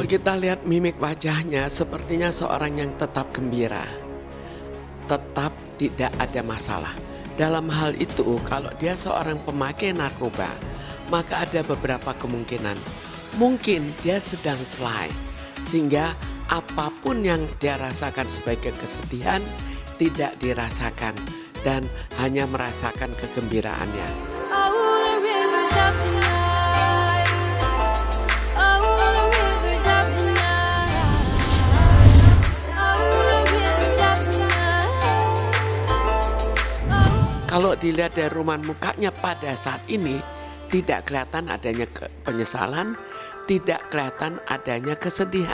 kita lihat mimik wajahnya, sepertinya seorang yang tetap gembira, tetap tidak ada masalah. Dalam hal itu, kalau dia seorang pemakai narkoba, maka ada beberapa kemungkinan. Mungkin dia sedang fly, sehingga apapun yang dia rasakan sebagai kesedihan tidak dirasakan dan hanya merasakan kegembiraannya. Kalau dilihat dari ruman mukanya pada saat ini, tidak kelihatan adanya penyesalan, tidak kelihatan adanya kesedihan.